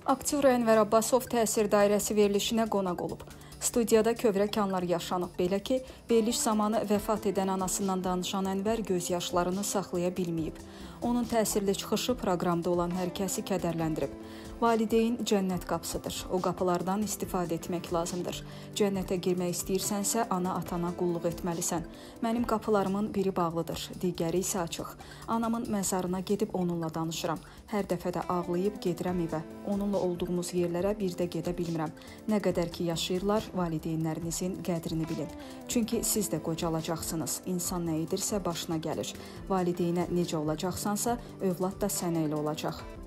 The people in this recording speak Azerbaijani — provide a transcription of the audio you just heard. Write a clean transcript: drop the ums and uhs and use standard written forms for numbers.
Aktyor Ənvər Abbasov təsir dairəsi verilişinə qonaq olub. Studiyada kövrək anlar yaşanıb. Belə ki, veriliş zamanı vəfat edən anasından danışan Ənvər göz yaşlarını saxlaya bilməyib. Onun təsirli çıxışı proqramda olan hər kəsi kədərləndirib. Valideyn cənnət qapısıdır. O qapılardan istifadə etmək lazımdır. Cənnətə girmək istəyirsənsə, ana-atana qulluq etməlisən. Mənim qapılarımın biri bağlıdır, digəri isə açıq. Anamın məzarına gedib onunla danışıram. Hər dəfə də ağlayıb gedirəm evə. Onunla olduğumuz yerlərə bir də gedə bilmirəm. Nə qədər ki yaşayırlar, valideynlərinizin qədrini bilin. Çünki siz də qocalacaqsınız. İnsan nə edirsə başına gəlir. Valideynə necə olacaqsansa, övlad da sənə elə olacaq.